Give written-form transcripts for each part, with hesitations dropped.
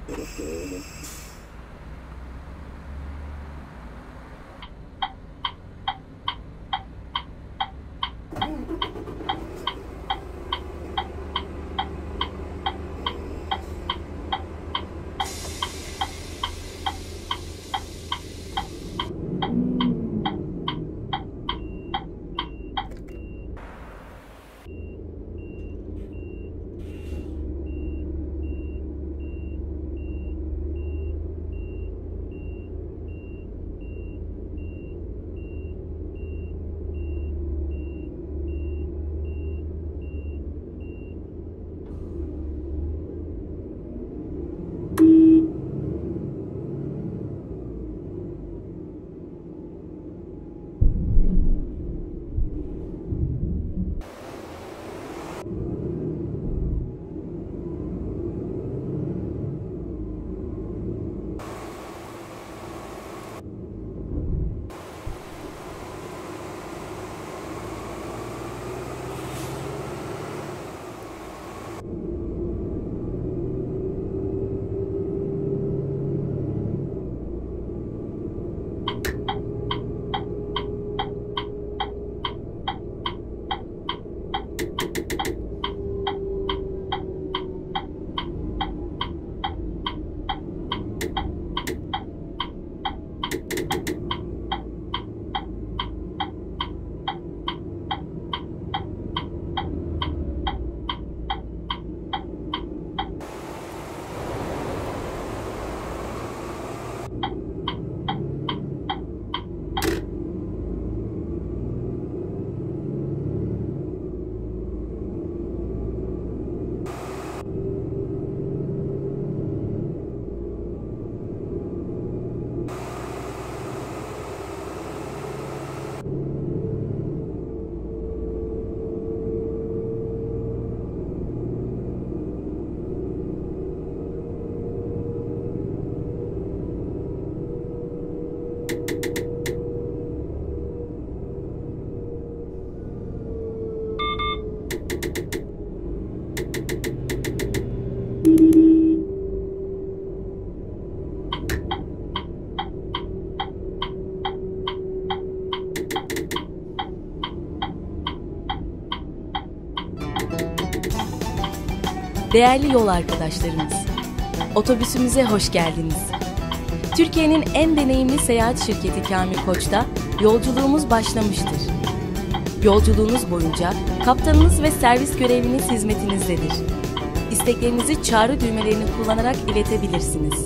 Değerli yol arkadaşlarımız, otobüsümüze hoş geldiniz. Türkiye'nin en deneyimli seyahat şirketi Kamil Koç'ta yolculuğumuz başlamıştır. Yolculuğunuz boyunca kaptanınız ve servis görevliniz hizmetinizdedir. İsteklerinizi çağrı düğmelerini kullanarak iletebilirsiniz.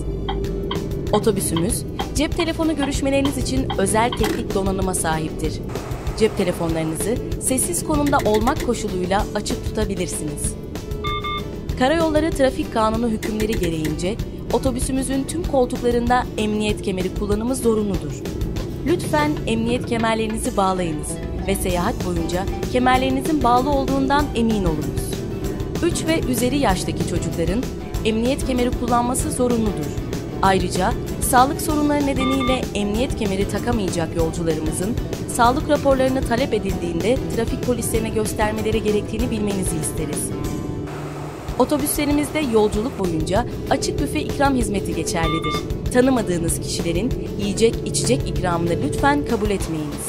Otobüsümüz, cep telefonu görüşmeleriniz için özel teknik donanıma sahiptir. Cep telefonlarınızı sessiz konumda olmak koşuluyla açık tutabilirsiniz. Karayolları Trafik Kanunu hükümleri gereğince otobüsümüzün tüm koltuklarında emniyet kemeri kullanımı zorunludur. Lütfen emniyet kemerlerinizi bağlayınız ve seyahat boyunca kemerlerinizin bağlı olduğundan emin olunuz. 3 ve üzeri yaştaki çocukların emniyet kemeri kullanması zorunludur. Ayrıca sağlık sorunları nedeniyle emniyet kemeri takamayacak yolcularımızın sağlık raporlarını talep edildiğinde trafik polislerine göstermeleri gerektiğini bilmenizi isteriz. Otobüslerimizde yolculuk boyunca açık büfe ikram hizmeti geçerlidir. Tanımadığınız kişilerin yiyecek, içecek ikramını lütfen kabul etmeyiniz.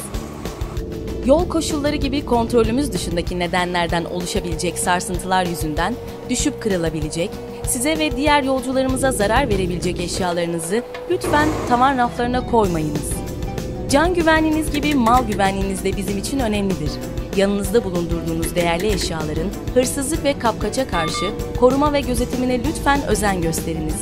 Yol koşulları gibi kontrolümüz dışındaki nedenlerden oluşabilecek sarsıntılar yüzünden düşüp kırılabilecek, size ve diğer yolcularımıza zarar verebilecek eşyalarınızı lütfen tavan raflarına koymayınız. Can güvenliğiniz gibi mal güvenliğiniz de bizim için önemlidir. Yanınızda bulundurduğunuz değerli eşyaların hırsızlık ve kapkaça karşı koruma ve gözetimine lütfen özen gösteriniz.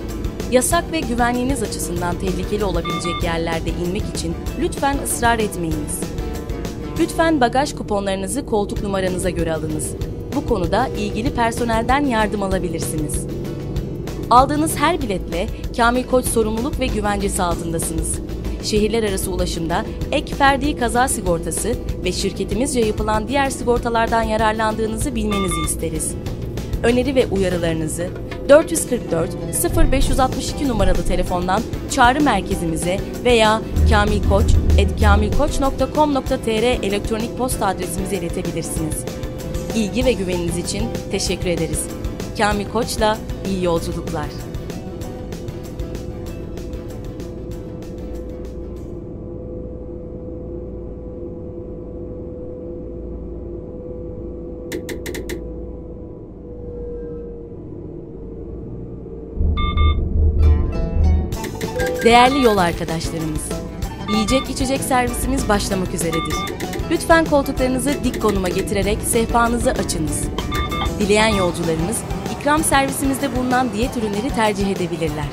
Yasak ve güvenliğiniz açısından tehlikeli olabilecek yerlerde inmek için lütfen ısrar etmeyiniz. Lütfen bagaj kuponlarınızı koltuk numaranıza göre alınız. Bu konuda ilgili personelden yardım alabilirsiniz. Aldığınız her biletle Kamil Koç sorumluluk ve güvencesi altındasınız. Şehirler arası ulaşımda ek ferdi kaza sigortası ve şirketimizce yapılan diğer sigortalardan yararlandığınızı bilmenizi isteriz. Öneri ve uyarılarınızı 444 0562 numaralı telefondan çağrı merkezimize veya kamilkoç@kamilkoç.com.tr elektronik posta adresimize iletebilirsiniz. İlgi ve güveniniz için teşekkür ederiz. Kamil Koç'la iyi yolculuklar. Değerli yol arkadaşlarımız, yiyecek içecek servisimiz başlamak üzeredir. Lütfen koltuklarınızı dik konuma getirerek sehpanızı açınız. Dileyen yolcularımız ikram servisimizde bulunan diyet ürünleri tercih edebilirler.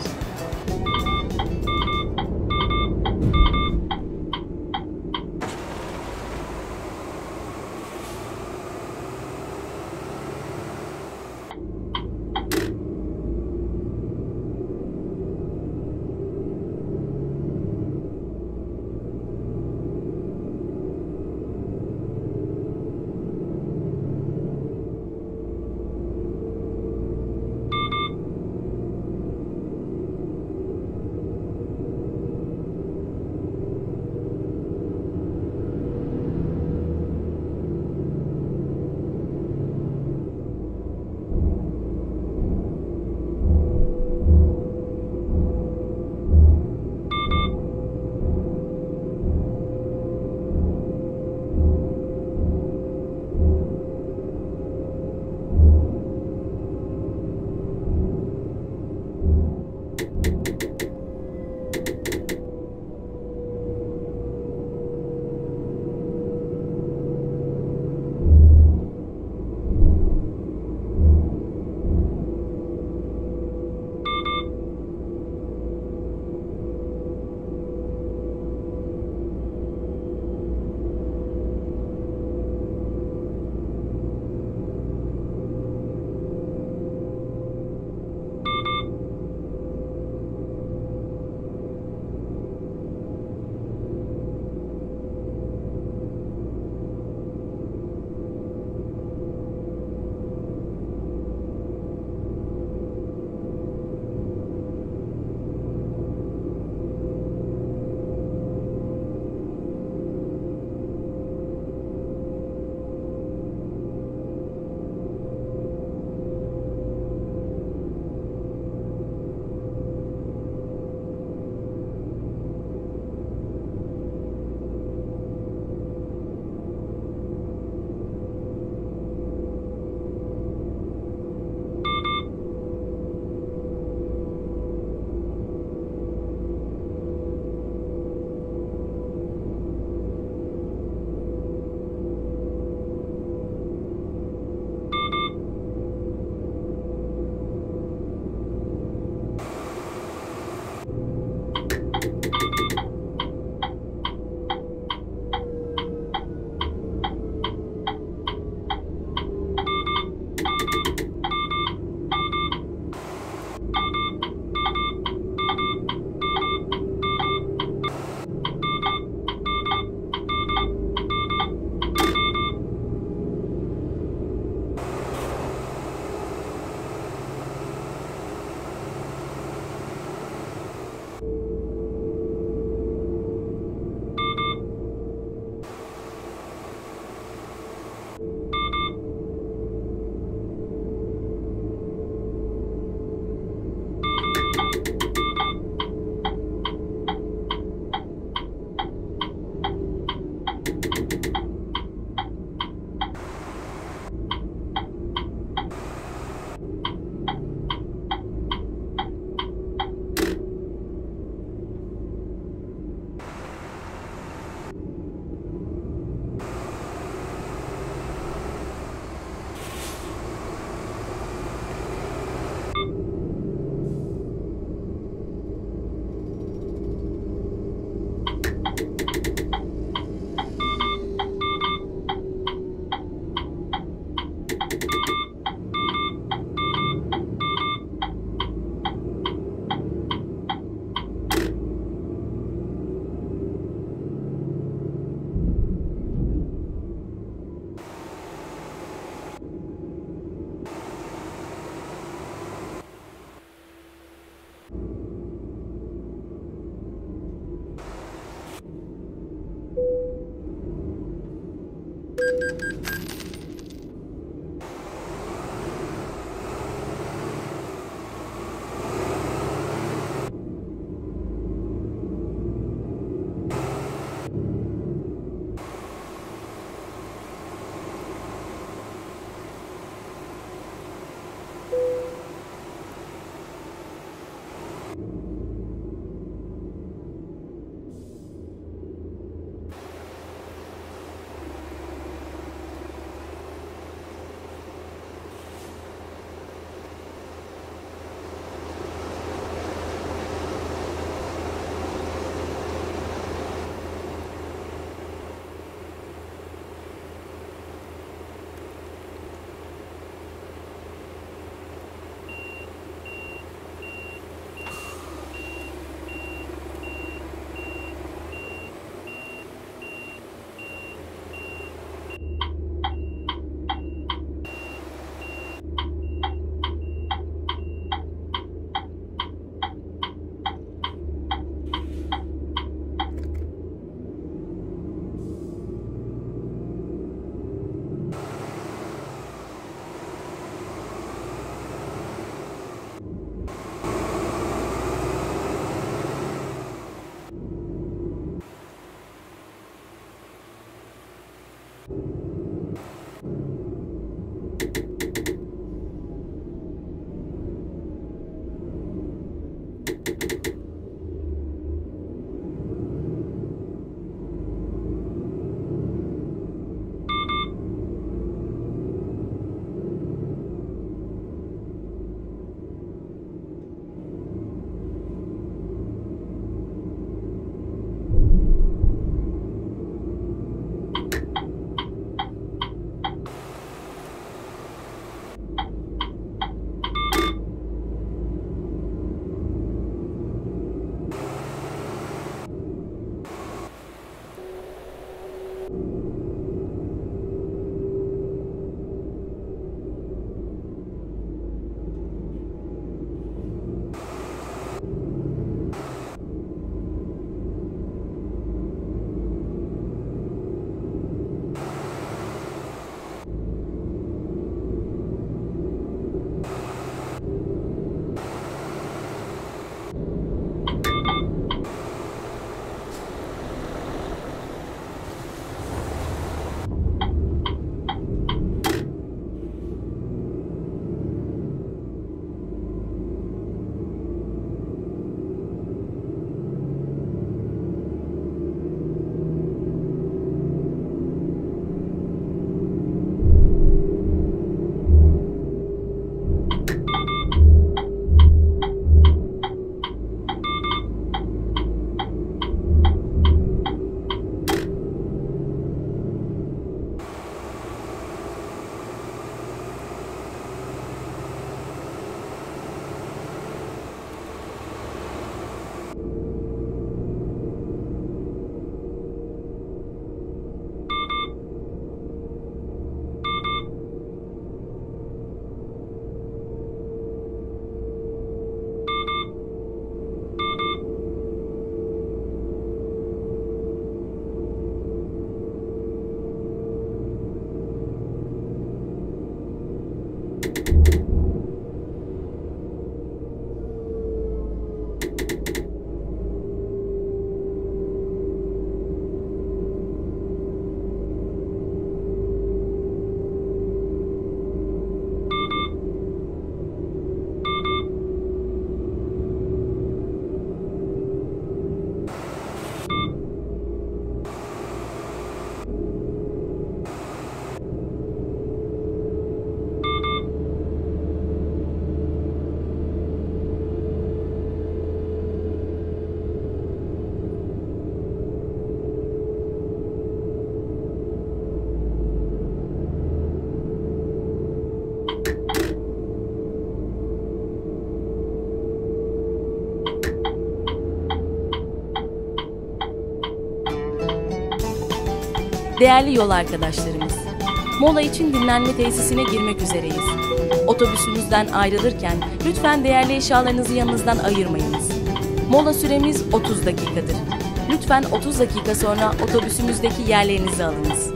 Değerli yol arkadaşlarımız, mola için dinlenme tesisine girmek üzereyiz. Otobüsümüzden ayrılırken lütfen değerli eşyalarınızı yanınızdan ayırmayınız. Mola süremiz 30 dakikadır. Lütfen 30 dakika sonra otobüsümüzdeki yerlerinizi alınız.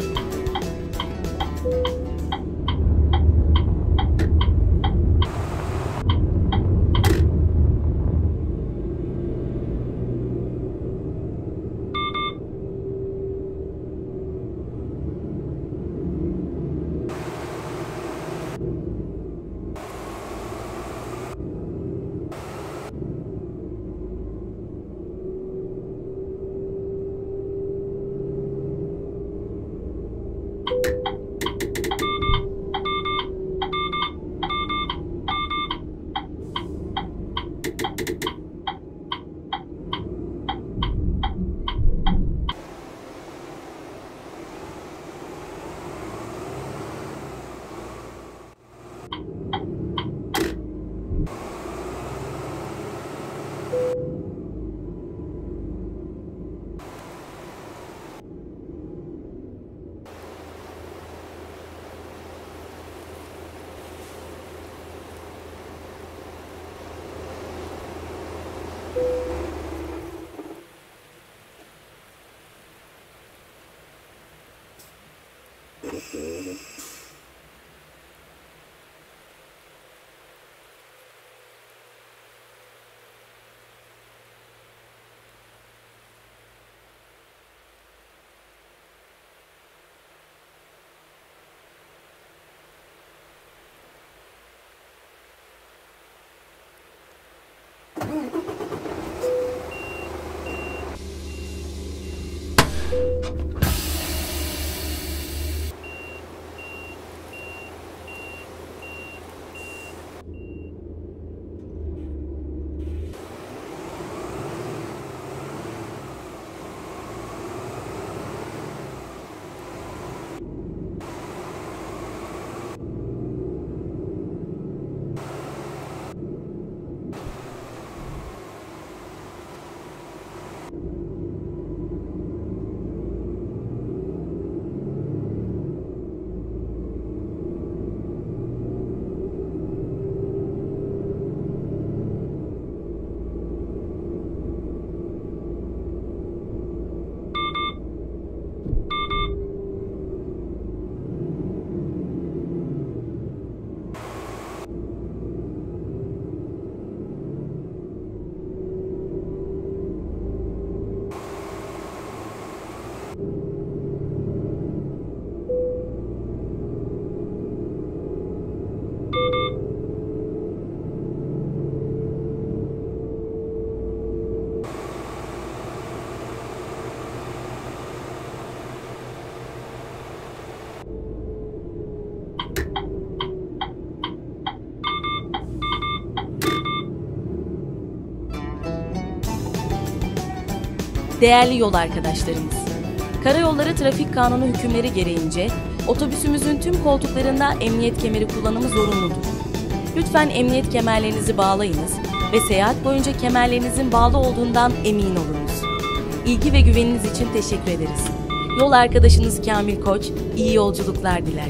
Değerli yol arkadaşlarımız, Karayolları Trafik Kanunu hükümleri gereğince otobüsümüzün tüm koltuklarında emniyet kemeri kullanımı zorunludur. Lütfen emniyet kemerlerinizi bağlayınız ve seyahat boyunca kemerlerinizin bağlı olduğundan emin olunuz. İlgi ve güveniniz için teşekkür ederiz. Yol arkadaşınız Kamil Koç, iyi yolculuklar diler.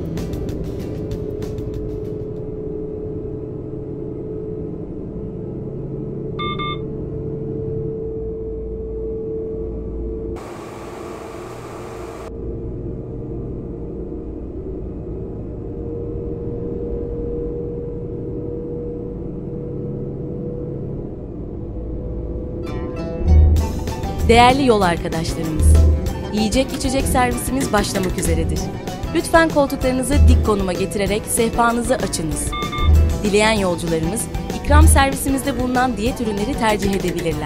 Değerli yol arkadaşlarımız, yiyecek içecek servisimiz başlamak üzeredir. Lütfen koltuklarınızı dik konuma getirerek sehpanızı açınız. Dileyen yolcularımız, ikram servisimizde bulunan diyet ürünleri tercih edebilirler.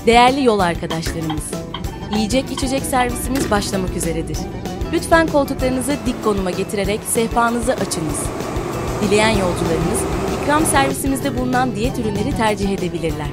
Değerli yol arkadaşlarımız, yiyecek içecek servisimiz başlamak üzeredir. Lütfen koltuklarınızı dik konuma getirerek sehpanızı açınız. Dileyen yolcularımız, ikram servisimizde bulunan diyet ürünleri tercih edebilirler.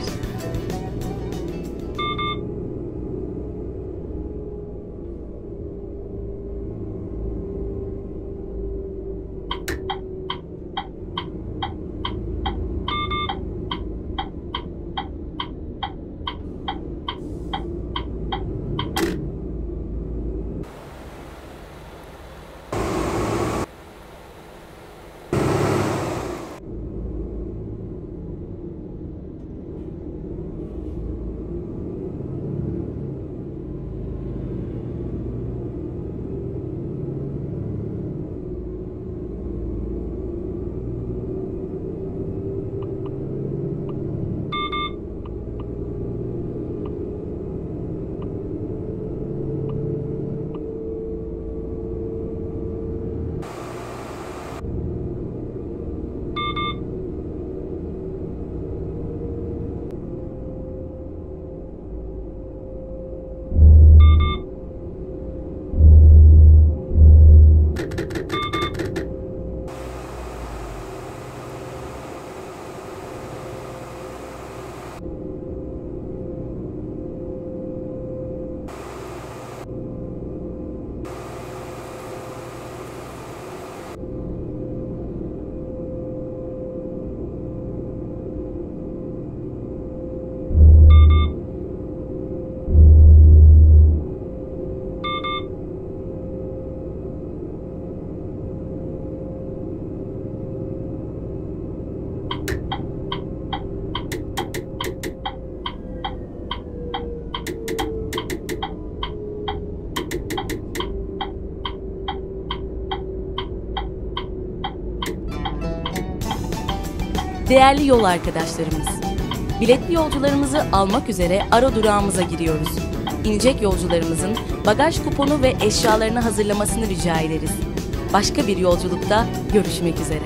Değerli yol arkadaşlarımız, biletli yolcularımızı almak üzere ara durağımıza giriyoruz. İnecek yolcularımızın bagaj kuponu ve eşyalarını hazırlamasını rica ederiz. Başka bir yolculukta görüşmek üzere.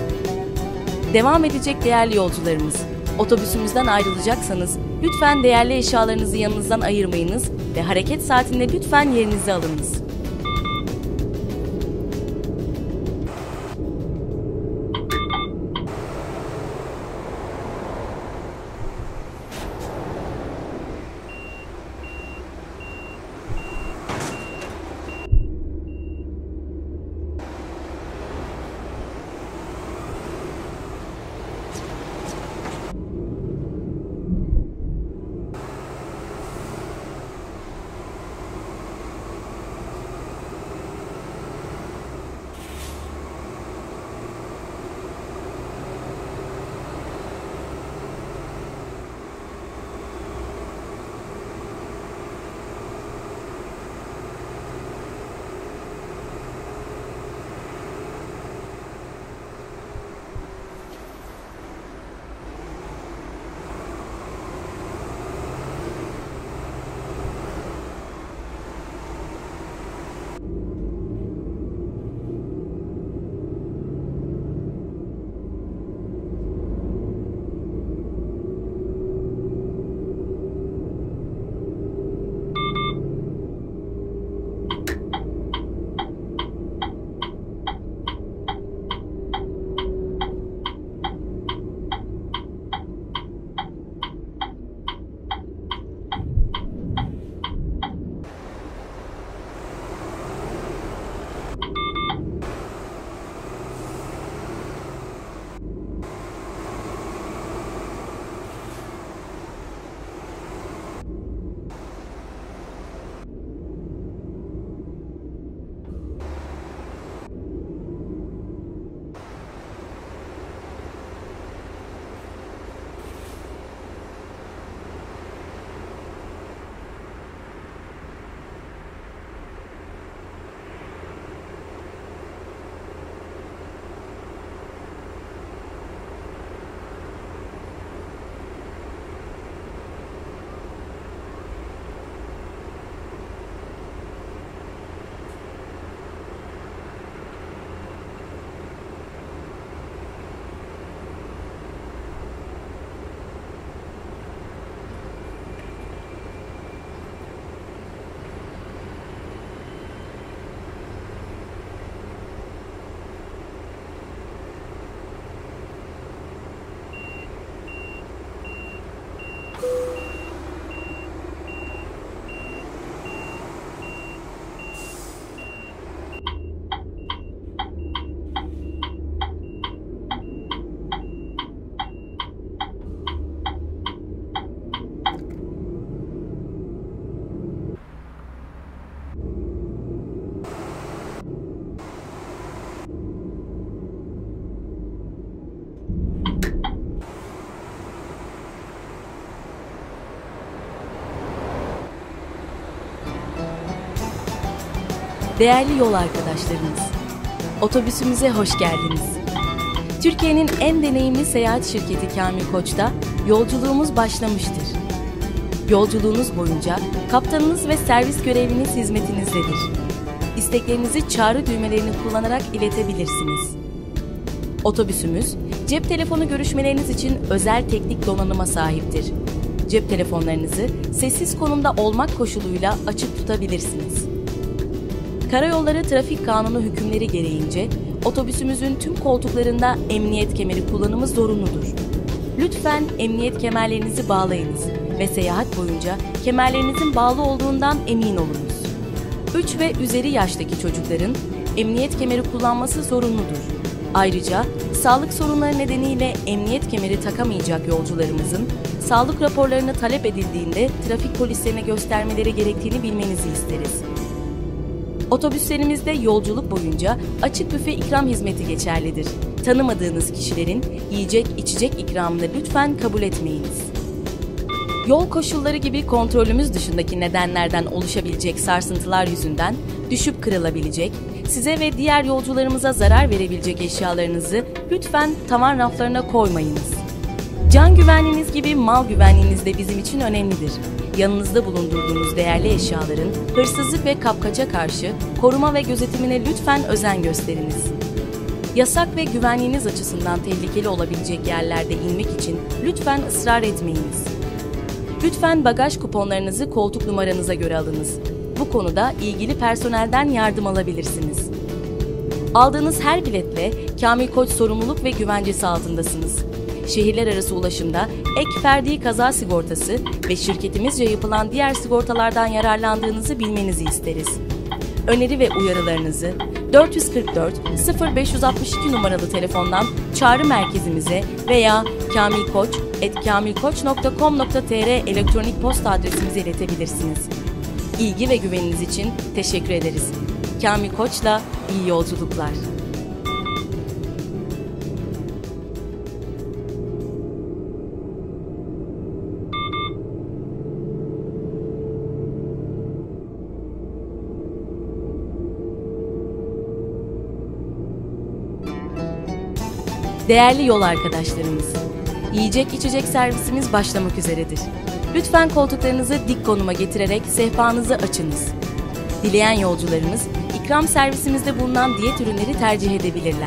Devam edecek değerli yolcularımız, otobüsümüzden ayrılacaksanız lütfen değerli eşyalarınızı yanınızdan ayırmayınız ve hareket saatinde lütfen yerinizi alınız. Değerli yol arkadaşlarımız, otobüsümüze hoş geldiniz. Türkiye'nin en deneyimli seyahat şirketi Kamil Koç'ta yolculuğumuz başlamıştır. Yolculuğunuz boyunca kaptanınız ve servis görevliniz hizmetinizdedir. İsteklerinizi çağrı düğmelerini kullanarak iletebilirsiniz. Otobüsümüz, cep telefonu görüşmeleriniz için özel teknik donanıma sahiptir. Cep telefonlarınızı sessiz konumda olmak koşuluyla açık tutabilirsiniz. Karayolları Trafik Kanunu hükümleri gereğince otobüsümüzün tüm koltuklarında emniyet kemeri kullanımı zorunludur. Lütfen emniyet kemerlerinizi bağlayınız ve seyahat boyunca kemerlerinizin bağlı olduğundan emin olunuz. 3 ve üzeri yaştaki çocukların emniyet kemeri kullanması zorunludur. Ayrıca sağlık sorunları nedeniyle emniyet kemeri takamayacak yolcularımızın sağlık raporlarını talep edildiğinde trafik polislerine göstermeleri gerektiğini bilmenizi isteriz. Otobüslerimizde yolculuk boyunca açık büfe ikram hizmeti geçerlidir. Tanımadığınız kişilerin yiyecek, içecek ikramını lütfen kabul etmeyiniz. Yol koşulları gibi kontrolümüz dışındaki nedenlerden oluşabilecek sarsıntılar yüzünden düşüp kırılabilecek, size ve diğer yolcularımıza zarar verebilecek eşyalarınızı lütfen tavan raflarına koymayınız. Can güvenliğiniz gibi mal güvenliğiniz de bizim için önemlidir. Yanınızda bulundurduğunuz değerli eşyaların hırsızlık ve kapkaça karşı koruma ve gözetimine lütfen özen gösteriniz. Yasak ve güvenliğiniz açısından tehlikeli olabilecek yerlerde inmek için lütfen ısrar etmeyiniz. Lütfen bagaj kuponlarınızı koltuk numaranıza göre alınız. Bu konuda ilgili personelden yardım alabilirsiniz. Aldığınız her biletle Kamil Koç sorumluluk ve güvencesi altındasınız. Şehirler arası ulaşımda ek ferdi kaza sigortası ve şirketimizce yapılan diğer sigortalardan yararlandığınızı bilmenizi isteriz. Öneri ve uyarılarınızı 444 0562 numaralı telefondan çağrı merkezimize veya kamilkoç@kamilkoç.com.tr elektronik posta adresimize iletebilirsiniz. İlgi ve güveniniz için teşekkür ederiz. Kamil Koç'la iyi yolculuklar. Değerli yol arkadaşlarımız, yiyecek içecek servisimiz başlamak üzeredir. Lütfen koltuklarınızı dik konuma getirerek sehpanızı açınız. Dileyen yolcularımız ikram servisimizde bulunan diyet ürünleri tercih edebilirler.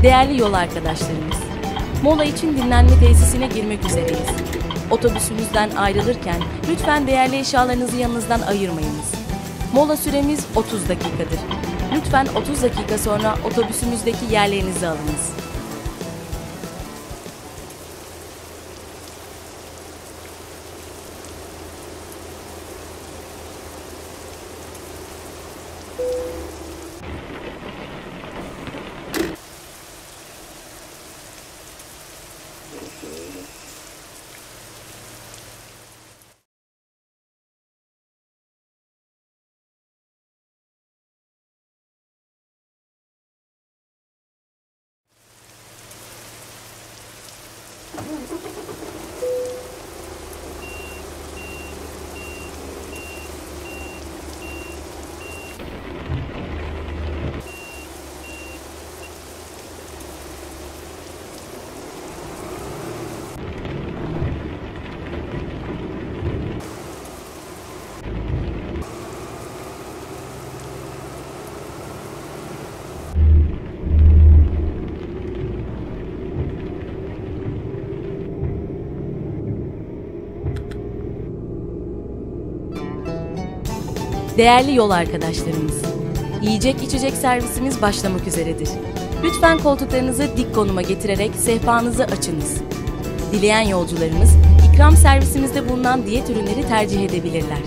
Değerli yol arkadaşlarımız, mola için dinlenme tesisine girmek üzereyiz. Otobüsümüzden ayrılırken lütfen değerli eşyalarınızı yanınızdan ayırmayınız. Mola süremiz 30 dakikadır. Lütfen 30 dakika sonra otobüsümüzdeki yerlerinizi alınız. Değerli yol arkadaşlarımız, yiyecek içecek servisimiz başlamak üzeredir. Lütfen koltuklarınızı dik konuma getirerek sehpanızı açınız. Dileyen yolcularımız ikram servisimizde bulunan diyet ürünleri tercih edebilirler.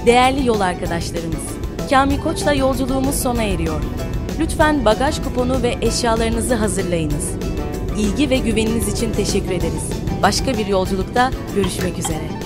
Değerli yol arkadaşlarımız, Kamil Koç'la yolculuğumuz sona eriyor. Lütfen bagaj kuponu ve eşyalarınızı hazırlayınız. İlgi ve güveniniz için teşekkür ederiz. Başka bir yolculukta görüşmek üzere.